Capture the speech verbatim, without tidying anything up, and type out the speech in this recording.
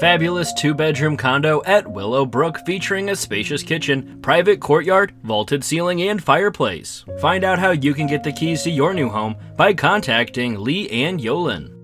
fabulous two-bedroom condo at Willow Brook featuring a spacious kitchen, private courtyard, vaulted ceiling, and fireplace. Find out how you can get the keys to your new home by contacting Lee and Yolin.